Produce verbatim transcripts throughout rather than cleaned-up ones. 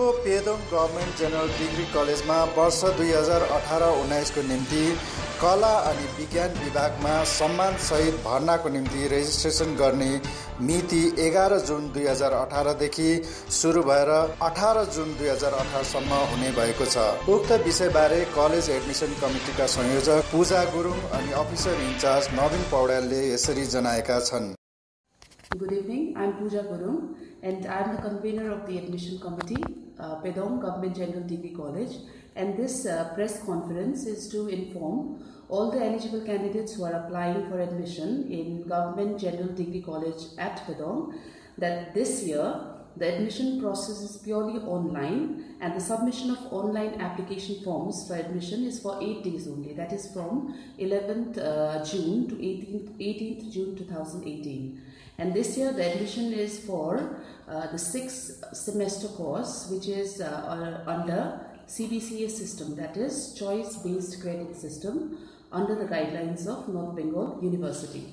पेदोङको Pedong government general degree कलेजमा वर्ष दुई हजार अठार उन्नाइसको निम्ति कला अनि विज्ञान विभागमा सम्मानसहित भर्नाको निम्ति रेजिस्ट्रेसन गर्ने मिति एघार जुन दुई हजार अठारदेखि सुरु भएर अठार जुन दुई हजार अठारसम्म हुने भएको छ। उक्त विषयबारे कलेज एडमिसन कमिटीका संयोजक पूजा गुरुङ अनि अफिसर इन्चार्ज नवीन पौड्यालले यसरी जनाएका छन्। Good evening, I am Pooja Gurung and I am the convener of the admission committee, uh, Pedong Govt General Degree College, and this uh, press conference is to inform all the eligible candidates who are applying for admission in Govt General Degree College at Pedong that this year the admission process is purely online and the submission of online application forms for admission is for eight days only, that is from eleventh uh, June to eighteenth June two thousand eighteen. And this year the admission is for uh, the sixth semester course, which is uh, under C B C S system, that is choice based credit system under the guidelines of North Bengal University.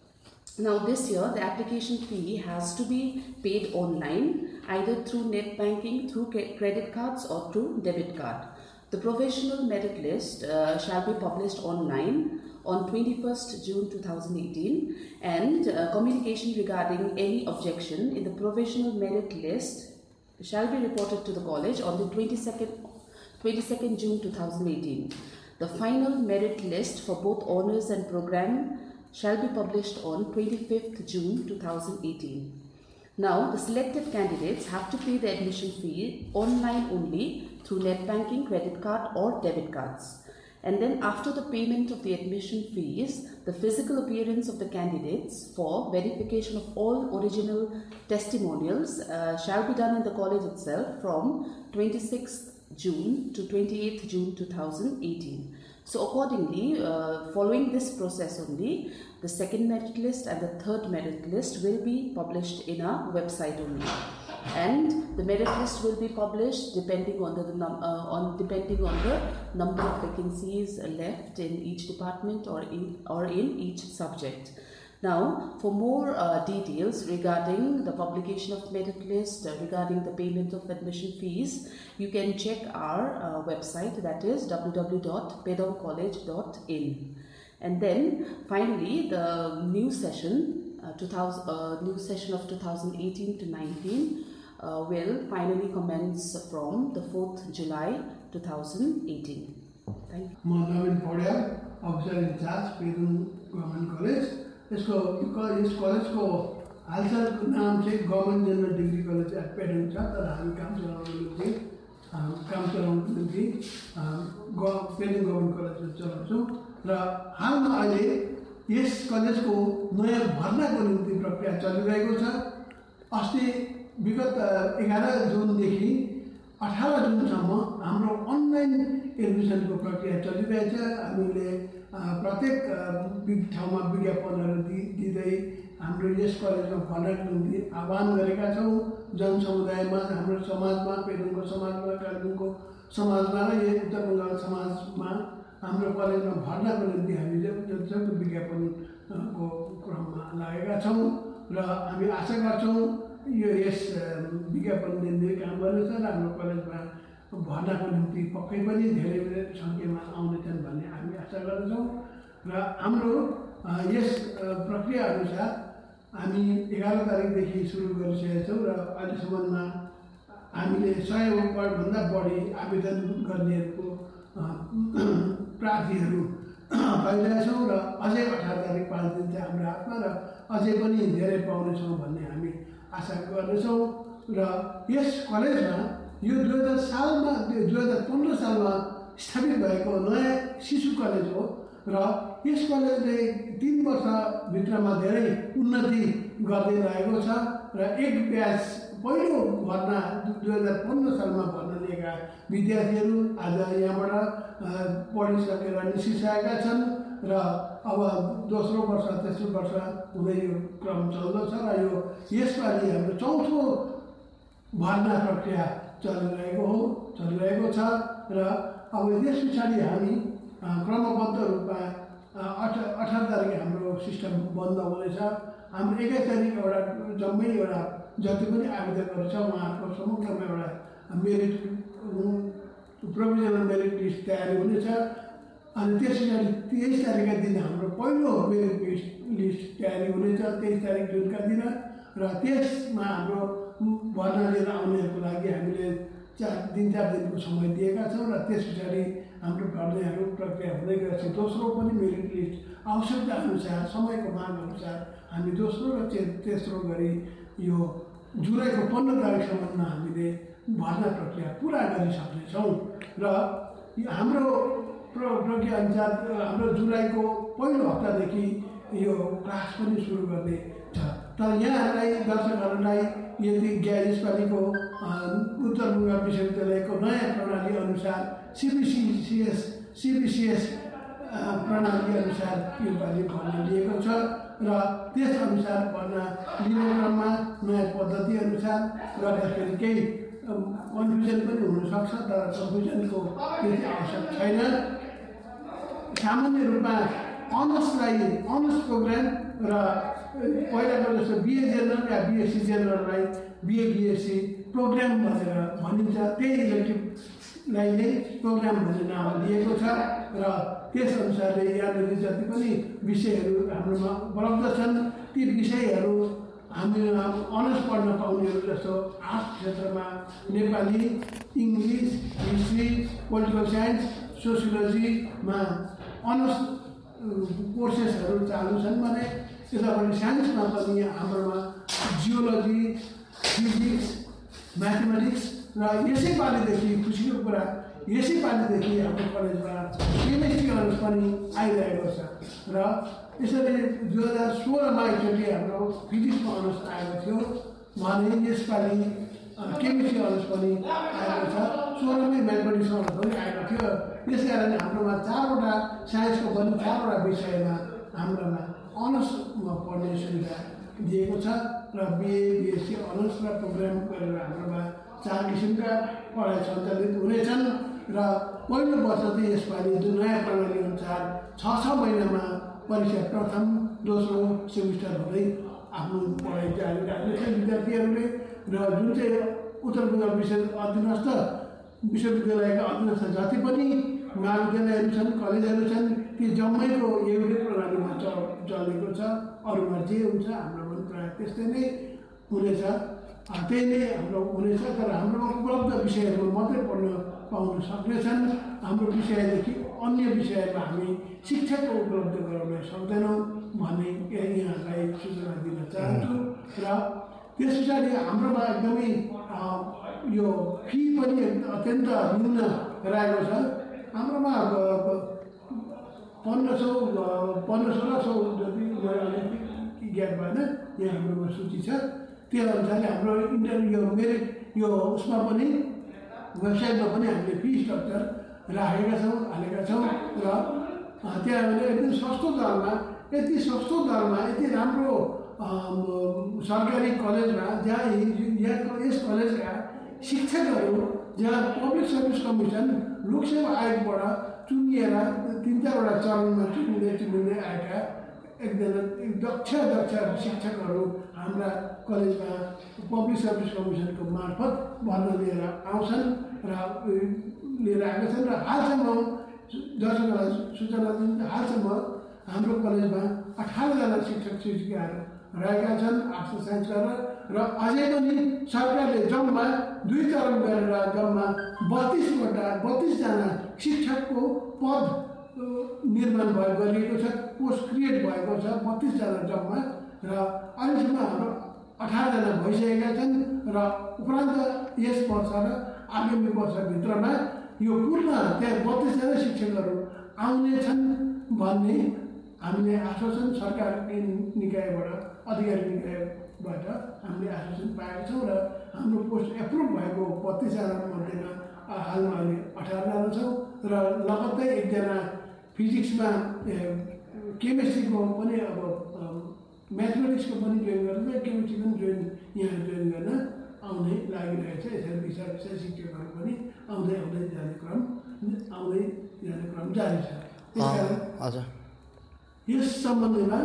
Now this year the application fee has to be paid online either through net banking, through credit cards or through debit card. The provisional merit list uh, shall be published online on twenty-first June two thousand eighteen, and uh, communication regarding any objection in the provisional merit list shall be reported to the college on the twenty-second June two thousand eighteen. The final merit list for both honours and program shall be published on twenty-fifth June two thousand eighteen. Now, the selected candidates have to pay the admission fee online only through net banking, credit card or debit cards. And then after the payment of the admission fees, the physical appearance of the candidates for verification of all original testimonials uh, shall be done in the college itself from twenty-sixth June to twenty-eighth June two thousand eighteen. So accordingly, uh, following this process only, the second merit list and the third merit list will be published in our website only. And the merit list will be published depending on the, the num uh, on depending on the number of vacancies left in each department or in or in each subject. Now, for more uh, details regarding the publication of merit list, uh, regarding the payment of admission fees, you can check our uh, website, that is w w w dot pedong college dot in. And then finally, the new session, uh, two thousand, uh, new session of two thousand eighteen to nineteen uh, will finally commence from the fourth July two thousand eighteen. Thank you. I am Navin Paudya, Officer in Charge, Pedong Govt College. यसको यस कलेजको हालसालको नाम चाहिँ government general degree college at Pedong छ, तर हामी काम चलाउनको निम्ति काम चलाउनको निम्ति पेडोङ गभर्मेन्ट कलेज चलाउँछौँ। र हालमा अहिले यस कलेजको नयाँ भर्नाको निम्ति प्रक्रिया चलिरहेको छ। अस्ति विगत एघार जुनदेखि अठार जुनसम्म हाम्रो अनलाइन एडमिसनको प्रक्रिया चलिरहेछ। हामीले प्रत्येक ठाउँमा विज्ञापनहरू दिँदै हाम्रो यस कलेजमा भर्नाको निम्ति आह्वान गरेका छौँ। जनसमुदायमा, हाम्रो समाजमा, पेदोङको समाजमा, कालिम्पोङको समाजमा र यो उत्तर बङ्गाल समाजमा हाम्रो कलेजमा भर्नाको निम्ति हामीले जतिसक्दो विज्ञापनको क्रममा लागेका छौँ र हामी आशा गर्छौँ यो यस विज्ञापनले नै काम गर्नेछ र हाम्रो कलेजमा भर्नाको निम्ति पक्कै पनि धेरै धेरै सङ्ख्यामा आउनेछन् भन्ने हामी आशा गर्दछौँ। र हाम्रो यस प्रक्रिया अनुसार हामी एघार तारिकदेखि सुरु गरिसकेका छौँ र अहिलेसम्ममा हामीले सयभन्दा बढी आवेदन गर्नेहरूको प्रार्थीहरू पाइरहेका छौँ र अझै अठार तारिक पाँच दिन चाहिँ हाम्रो हातमा र अझै पनि धेरै पाउनेछौँ भन्ने हामी आशा गर्दछौँ। र यस कलेजमा यो दुई हजार सालमा दुई हजार पन्ध्र सालमा स्थापित भएको नयाँ शिशु कलेज हो र यस कलेजले तिन वर्षभित्रमा धेरै उन्नति गर्दै रहेको छ र एक ब्याच पहिलो भर्ना दुई हजार पन्ध्र सालमा भर्ना लिएका विद्यार्थीहरू आज यहाँबाट पढिसकेर निस्किसकेका छन् र अब दोस्रो वर्ष तेस्रो वर्ष हुँदै यो क्रम चल्दछ र यो यसपालि हाम्रो चौथो भर्ना प्रक्रिया चलिरहेको हो चलिरहेको छ। र अब यस पछाडि हामी क्रमबद्ध रूपमा अठ अठार तारिक हाम्रो सिस्टम बन्द हुनेछ। हाम्रो एक्काइस तारिक एउटा जम्मै एउटा जति पनि आवेदकहरू छ उहाँहरूको समग्रमा एउटा मेरिट प्रोभिजनल मेरिट लिस्ट तयारी हुनेछ। अनि त्यस पछाडि तेइस तारिकका दिन हाम्रो पहिलो मेरिट लिस्ट लिस्ट तयारी हुनेछ, तेइस तारिक जुनका दिन। र त्यसमा हाम्रो भर्ना लिएर आउनेहरूको लागि हामीले चार तिन चार दिनको समय दिएका छौँ र त्यस पछाडि हाम्रो भर्नाहरू प्रक्रिया हुँदै गएपछि दोस्रो पनि मेरिट लिस्ट आवश्यकता अनुसार समयको माग अनुसार हामी दोस्रो र तेस्रो गरी यो जुलाईको पन्ध्र तारिकसम्ममा हामीले भर्ना प्रक्रिया पुरा गरिसक्नेछौँ। र हाम्रो प्र प्रक्रिया अनुसार हाम्रो जुलाईको पहिलो हप्तादेखि यो क्लास पनि सुरु गर्ने छ। तर यहाँहरूलाई दर्शकहरूलाई यदि यसपालिको उत्तर बङ्गाल विश्वविद्यालयको नयाँ प्रणाली अनुसार सिबिसिसिएस सिबिसिएस प्रणाली अनुसार योपालि भर्ना लिएको छ र त्यसअनुसार भर्ना लिने क्रममा नयाँ पद्धति अनुसार गर्दाखेरि केही कन्फ्युजन पनि हुनसक्छ, तर कन्फ्युजनको त्यति आवश्यक छैन। सामान्य रूपमा अनर्सलाई अनर्स प्रोग्राम र पहिलाको जस्तो बिए जेनरल या बिएससी जेनरललाई बिए बिएससी प्रोग्राम भनेर भनिन्छ, त्यही इलेक्टिभलाई नै प्रोग्राम भन्ने नाम दिएको छ। र त्यसअनुसारले यहाँनिर जति पनि विषयहरू हाम्रोमा उपलब्ध छन् ती विषयहरू हामी अनर्स पढ्न पाउनेहरू जस्तो आर्ट्स क्षेत्रमा Nepali, English, history, political science, सोसियोलोजीमा अनर्स कोर्सेसहरू चालु छन् भने यतापट्टि साइन्समा पनि हाम्रोमा जियोलोजी, फिजिक्स, म्याथमेटिक्स र यसै पालिदेखि खुसीको कुरा यसै पालिदेखि हाम्रो कलेजमा केमिस्ट्री अनर्स पनि आइरहेको छ। र यसरी दुई हजार सोह्रमा एकचोटि हाम्रो फिजिक्समा अनर्स आएको थियो भने यसपालि केमिस्ट्री अनर्स पनि आएको छ, सोह्रमै म्याथमेटिक्स अनर्स पनि आएको थियो। त्यस कारण हाम्रोमा चारवटा साइन्सको पनि चारवटा विषयमा हाम्रोमा अनर्समा पढ्ने सुविधा दिएको छ। र बिए बिएससी अनर्स र प्रोग्राम गरेर हाम्रोमा चार किसिमका पढाइ सञ्चालित हुनेछन्। र पहिलो वर्ष चाहिँ यसपालि जुन नयाँ प्रणाली अनुसार छ छ महिनामा परीक्षा प्रथम दोस्रो सेमिस्टर हुँदै आफ्नो पढाइ जारी राख्नेछ विद्यार्थीहरूले। र जुन चाहिँ उत्तर बङ्गाल विश्व अधीनस्थ विश्वविद्यालयका अधीनस्थ जति पनि महाविद्यालयहरू छन्, कलेजहरू छन्, ती जम्मैको एउटै प्रणालीमा च चलेको छ। अरूमा जे हुन्छ हाम्रोमा पनि प्रायः त्यस्तै नै हुनेछ, त्यही नै हाम्रो हुनेछ। तर हाम्रोमा उपलब्ध विषयहरू मात्रै पढ्न पाउन सक्नेछन्। हाम्रो विषयदेखि अन्य विषयमा हामी शिक्षाको उपलब्ध गराउन सक्दैनौँ भन्ने यहाँहरूलाई सूचना दिन चाहन्छु। र त्यस पछाडि हाम्रोमा एकदमै यो फी पनि अत्यन्त न्यून रहेको छ। हाम्रोमा पन्ध्र सौ पन्ध्र सोह्र सौ जति अलिक ज्ञात भएन, यहाँ हाम्रोमा सूची छ। त्यो अनुसारले हाम्रो इन्टरभ्यू यो मेरिट यो उसमा पनि वेबसाइटमा पनि हामीले फी स्ट्रक्चर राखेका छौँ हालेका छौँ। र त्यहाँ हामीले एकदम सस्तो दरमा यति सस्तो दरमा यति राम्रो सरकारी कलेजमा जहाँ यस कलेजका शिक्षकहरू जहाँ पब्लिक सर्भिस कमिसन लोकसेवा आयोगबाट चुनिएर तिन चारवटा चरणमा चुनिँदै चुनिँदै आएका एकजना दक्ष दक्ष शिक्षकहरू हाम्रा कलेजमा पब्लिक सर्भिस कमिसनको मार्फत भर्ना लिएर आउँछन् र लिएर आएका छन्। र हालसम्म दर्शकहरूलाई सूचना दिन हालसम्म हाम्रो कलेजमा अठारजना शिक्षक शिक्षिकाहरू रहेका छन् आर्ट्स र साइन्स गरेर। र अझै पनि सरकारले जम्मा दुई चरण गरेर जम्मा बत्तिसवटा बत्तिसजना शिक्षकको पद निर्माण भयो गरिएको छ, पोस्ट क्रिएट भएको छ बत्तिसजना जम्मा। र अहिलेसम्म हाम्रो अठारजना भइसकेका छन्। र उपरान्त यस वर्ष र आगामी वर्षभित्रमा यो पूर्ण त्यहाँ बत्तिसजना शिक्षकहरू आउने छन् भन्ने हामीले आश्वासन सरकार निकायबाट अधिकारी निकायबाट हामीले आश्वासन पाएका छौँ। र हाम्रो पोस्ट एप्रुभ भएको बत्तिसजना मध्येमा हालमा अहिले अठारजना छौँ। र लगत्तै एकजना फिजिक्समा केमिस्ट्रीको पनि अब म्याथमेटिक्सको पनि जोइन गर्छ, केमिस्ट्री पनि जोइन यहाँ जोइन गर्न आउने लागिरहेछ। यसरी विषय विषय शिक्षकहरू पनि आउँदै आउँदै जाने क्रम आउँदै जाने क्रम जारी छ। त्यसकारण यस सम्बन्धमा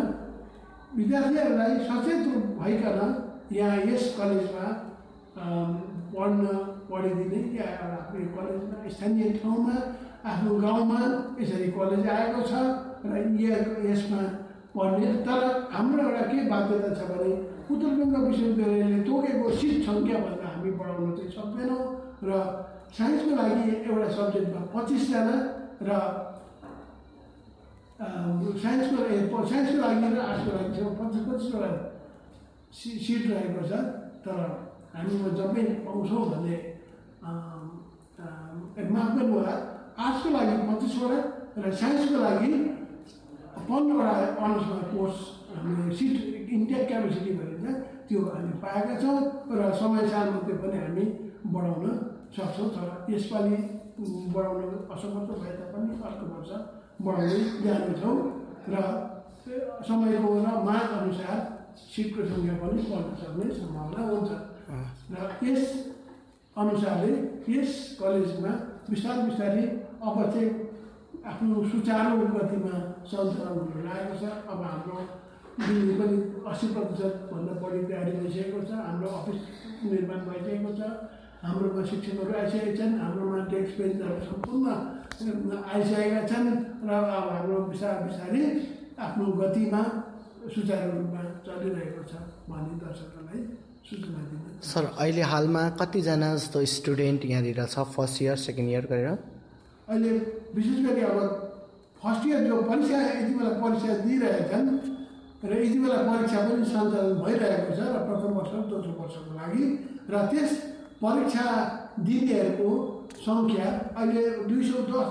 विद्यार्थीहरूलाई सचेत भइकन यहाँ यस कलेजमा पढ्न पढिदिने या आफ्नो कलेजमा स्थानीय ठाउँमा आफ्नो गाउँमा यसरी कलेज आएको छ र यसमा पढ्ने। तर हाम्रो एउटा के बाध्यता छ भने उत्तर बङ्ग विश्वविद्यालयले तोकेको सिट सङ्ख्याभन्दा हामी बढाउन चाहिँ सक्दैनौँ र साइन्सको लागि एउटा सब्जेक्टमा पच्चिसजना र साइन्सको साइन्सको लागि र आर्ट्सको लागि चाहिँ पच्चिस पच्चिसवटा सि सिट रहेको छ। तर हामीमा जम्मै पाउँछौँ भन्ने माफ गर्नुहोला, आर्ट्सको लागि पच्चिसवटा र साइन्सको लागि पन्ध्रवटा अनर्समा कोर्स हामीले सिट इन्टेक क्यापेसिटी भनिन्छ त्यो हामी पाएका छौँ र समय सालमध्ये पनि हामी बढाउन सक्छौँ। तर यसपालि बढाउन असमर्थ भए तापनि अर्को वर्ष बढाउँदै जानेछौँ र समयको र माग अनुसार सिटको सङ्ख्या पनि बढ्न सक्ने सम्भावना हुन्छ र यस अनुसारले यस कलेजमा बिस्तारै बिस्तारै अब चाहिँ आफ्नो सुचारू गतिमा सञ्चालन हुन लागेको छ। अब हाम्रो बिल्डिङ पनि अस्सी प्रतिशतभन्दा बढी तयारी भइसकेको छ, हाम्रो अफिस निर्माण भइसकेको छ, हाम्रोमा शिक्षकहरू आइसकेका छन्, हाम्रोमा डेस्क बेन्चहरू सम्पूर्ण आइसकेका छन् र अब हाम्रो बिस्तारै बिस्तारै आफ्नो गतिमा सुचारू रूपमा चलिरहेको छ भन्ने दर्शकहरूलाई सूचना दिन। सर अहिले हालमा कतिजना जस्तो स्टुडेन्ट यहाँनिर छ फर्स्ट इयर सेकेन्ड इयर गरेर? अहिले विशेष गरी अब फर्स्ट इयर जो परीक्षा यति बेला परीक्षा दिइरहेछन् र यति बेला परीक्षा पनि सञ्चालन भइरहेको छ र प्रथम वर्ष दोस्रो वर्षको लागि र त्यस परीक्षा दिनेहरूको सङ्ख्या अहिले दुई सौ दस।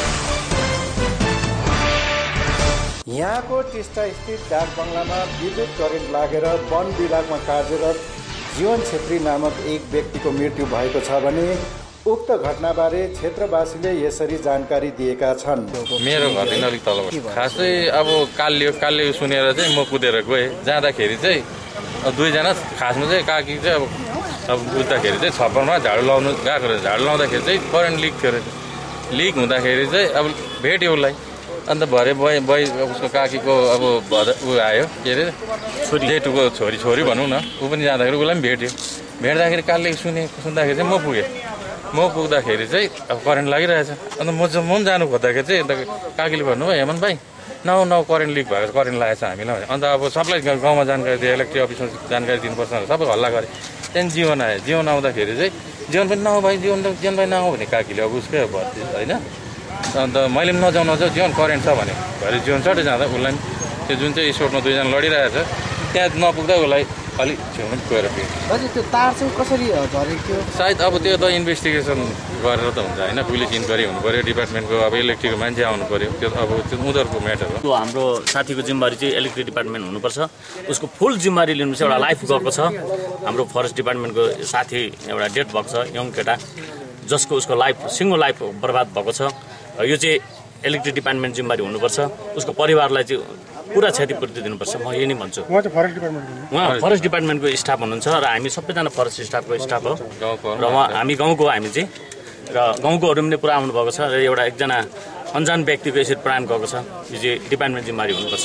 यहाँको टिस्टा स्थित डाक बङ्गलामा विद्युत करेन्ट लागेर वन विभागमा कार्यरत जीवन छेत्री नामक एक व्यक्तिको मृत्यु भएको छ भने उक्त घटनाबारे क्षेत्रवासीले यसरी जानकारी दिएका छन्। मेरो घरदेखि अलिक तल खासै अब कालियो कालियो सुनेर चाहिँ म कुदेर गएँ। जाँदाखेरि चाहिँ दुईजना खासमा चाहिँ काकी चाहिँ अब अब बुझ्दाखेरि चाहिँ छप्परमा झाडु लाउनु गएको रहेछ। झाडु लाउँदाखेरि चाहिँ करेन्ट लिक थियो रहेछ। लिक हुँदाखेरि चाहिँ अब भेट्यो उसलाई। अन्त भरे बै बै उसको काकीको अब ऊ आयो के अरे छोरी जेठुको छोरी छोरी भनौँ न, ऊ पनि जाँदाखेरि उसलाई पनि भेट्यो। भेट्दाखेरि कालले सुने सुन्दाखेरि चाहिँ म पुगेँ। म पुग्दाखेरि चाहिँ अब करेन्ट लागिरहेछ। अन्त म म पनि जानु खोज्दाखेरि चाहिँ अन्त काकीले भन्नुभयो हेमन भाइ नौ नौ करेन्ट लिक भएको करेन्ट लागेको छ हामीलाई। अन्त अब सबलाई गाउँमा जानकारी दियो, इलेक्ट्रिक अफिसमा जानकारी दिनुपर्छ सबै हल्ला गरेँ। त्यहाँदेखि जीवन आयो। जीवन आउँदाखेरि चाहिँ जीवन पनि नआऊ भाइ जीवन जीवन भाइ नआऊ भने काकीले अब उसकै भर्ती होइन। अन्त मैले पनि नजाउँ नजाउँ जीवन करेन्ट छ भने भरे जीवन सटै जाँदा उसलाई त्यो जुन चाहिँ स्पोर्टमा दुईजना लडिरहेछ त्यहाँ नपुग्दा उसलाई अलिक छेउमा गएर पुग्यो। हजुर त्यो तार चाहिँ कसरी झरेको थियो? सायद अब त्यो त इन्भेस्टिगेसन गरेर त हुन्छ होइन, पुलिस इन्क्वायरी हुनु पऱ्यो, डिपार्टमेन्टको अब इलेक्ट्रिकको मान्छे आउनु पऱ्यो, त्यो अब त्यो उनीहरूको म्याटर हो। त्यो हाम्रो साथीको जिम्मेवारी चाहिँ इलेक्ट्रिक डिपार्टमेन्ट हुनुपर्छ, उसको फुल जिम्मेवारी लिनु चाहिँ एउटा लाइफ गएको छ। हाम्रो फरेस्ट डिपार्टमेन्टको साथी एउटा डेथ भएको छ, यङ केटा जसको उसको लाइफ सिङ्गो लाइफ बर्बाद भएको छ। यो चाहिँ इलेक्ट्रिक डिपार्टमेन्ट जिम्मेवारी हुनुपर्छ, उसको परिवारलाई चाहिँ पुरा क्षतिपूर्ति दिनुपर्छ। म यही नै भन्छु। उहाँ फरेस्ट डिपार्टमेन्टको स्टाफ हुनुहुन्छ र हामी सबैजना फरेस्ट स्टाफको स्टाफ हो र उहाँ हामी गाउँको हामी चाहिँ र गाउँकोहरू पनि पुरा आउनुभएको छ र एउटा एकजना अन्जान व्यक्तिको यसरी प्राण गएको छ। यो चाहिँ डिपार्टमेन्ट जिम्मेवारी हुनुपर्छ।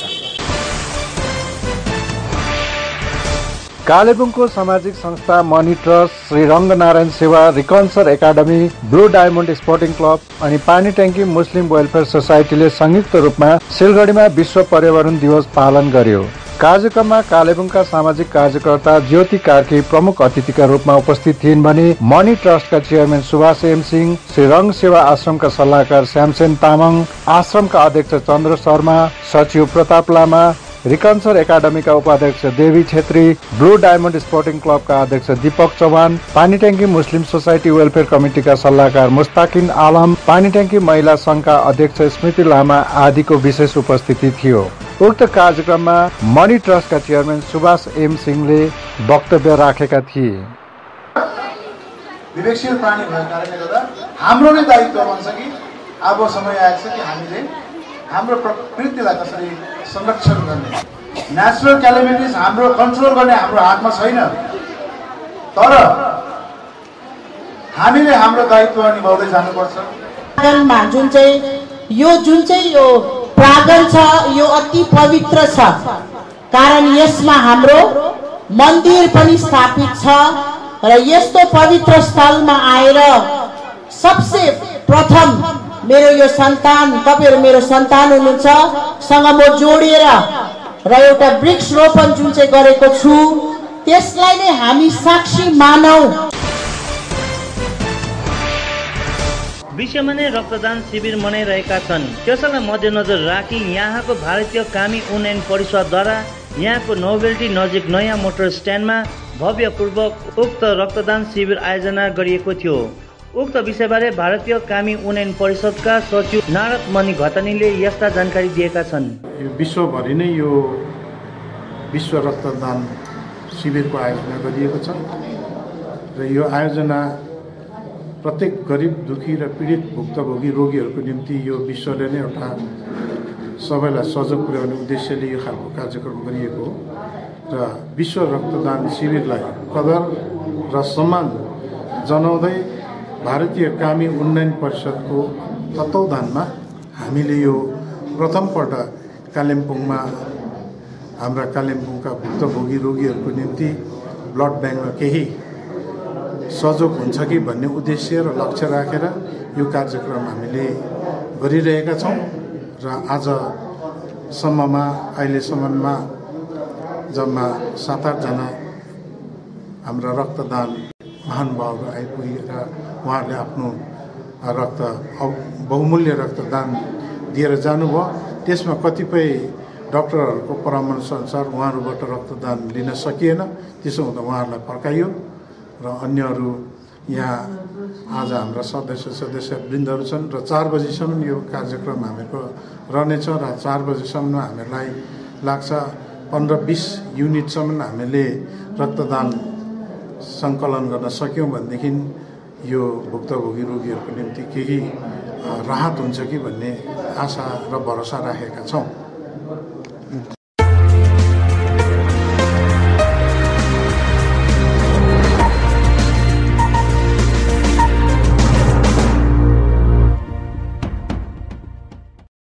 कालेबुङको सामाजिक संस्था मनी ट्रस्ट, श्री रंग नारायण सेवा, रिकन्सर academy, blue diamond sporting club अनि पानी ट्याङ्की मुस्लिम वेलफेयर सोसाइटीले संयुक्त रूपमा सिलगढीमा विश्व पर्यावरण दिवस पालन गर्यो। कार्यक्रममा कालेबुङका सामाजिक कार्यकर्ता ज्योति कार्की प्रमुख अतिथिका रूपमा उपस्थित थिइन् भने मनी ट्रस्टका चेयरम्यान सुभाष एम सिंह, श्री रंग सेवा आश्रमका सल्लाहकार श्यामसेन तामाङ, आश्रमका अध्यक्ष चन्द्र शर्मा, सचिव प्रताप लामा, रिकन्सर एकाडेमीका उपाध्यक्ष Devi Chhetri, blue diamond sporting क्लबका अध्यक्ष दीपक चौहान, पानी ट्याङ्की मुस्लिम सोसाइटी वेलफेयर कमिटीका सल्लाहकार मुस्ताकिन आलम, पानी ट्याङ्की महिला संघका अध्यक्ष स्मृति लामा आदिको विशेष उपस्थिति थियो। उक्त कार्यक्रममा मनी ट्रस्टका चेयरम्यान सुभाष एम सिंहले वक्तव्य राखेका थिए। विवेकशील प्राणी भएको कारणले गर्दा हाम्रो नै दायित्व बन्छ कि अब समय आएको छ कि हामीले हाम्रो प्रकृतिलाई कसरी संरक्षण गर्ने। नेचुरल क्यालामिटिज हाम्रो कन्ट्रोल गर्ने हाम्रो हातमा छैन, तर हामीले हाम्रो दायित्व निभाउँदै जानुपर्छ। प्रागलमा जुन चाहिँ यो जुन चाहिँ यो प्रागल छ यो अति पवित्र छ, कारण यसमा हाम्रो मन्दिर पनि स्थापित छ र यस्तो पवित्र स्थलमा आएर सबसे प्रथम मेरो यो सन्तान, तपाईहरु मेरो सन्तान हुनुहुन्छ, सँग म जोडिएर र एउटा वृक्ष रोपन जुन चाहिँ गरेको छु त्यसलाई नै हामी साक्षी मानौ। विश्वमा नै रक्तदान शिविर मनाइरहेका छन्। त्यसैलाई मध्यनजर राखी यहाँको भारतीय कामी उन्नयन परिषदद्वारा यहाँको नोभेल्टी नजिक नयाँ मोटर स्ट्यान्डमा भव्यपूर्वक उक्त रक्तदान शिविर आयोजना गरिएको थियो। उक्त विषयबारे भारतीय कामी उन्नयन परिषदका सचिव नारद मणि घतानीले यस्ता जानकारी दिएका छन्। यो विश्वभरि नै यो विश्व रक्तदान शिविरको आयोजना गरिएको छ र यो आयोजना प्रत्येक गरिब दुखी र पीडित भुक्तभोगी रोगीहरूको निम्ति यो विश्वले नै एउटा सबैलाई सहयोग पुर्याउने उद्देश्यले यो खालको कार्यक्रम गरिएको हो र विश्व रक्तदान शिविरलाई कदर र सम्मान जनाउँदै भारतीय कामी उन्नयन परिषदको तत्वावधानमा हामीले यो प्रथमपल्ट कालिम्पोङमा हाम्रा कालिम्पोङका भुक्तभोगी रोगीहरूको निम्ति ब्लड ब्याङ्कमा केही सहयोग हुन्छ कि भन्ने उद्देश्य र लक्ष्य राखेर यो कार्यक्रम हामीले गरिरहेका छौँ र आजसम्ममा अहिलेसम्ममा जम्मा सात आठजना हाम्रा रक्तदान महानुभावहरू आइपुगेर उहाँहरूले आफ्नो रक्त बहुमूल्य रक्तदान दिएर जानुभयो। त्यसमा कतिपय डाक्टरहरूको परामर्श अनुसार उहाँहरूबाट रक्तदान लिन सकिएन, त्यसो हुँदा उहाँहरूलाई फर्काइयो र अन्यहरू यहाँ आज हाम्रा सदस्य सदस्य वृन्दहरू छन् र चार बजीसम्म यो कार्यक्रम हामीहरूको रहनेछ र चार बजीसम्म हामीहरूलाई लाग्छ पन्ध्र बिस युनिटसम्म हामीले रक्तदान सङ्कलन गर्न सक्यौँ भनेदेखि यो भुक्तभोगी रोगीहरूको निम्ति केही राहत हुन्छ कि भन्ने आशा र भरोसा राखेका छौँ।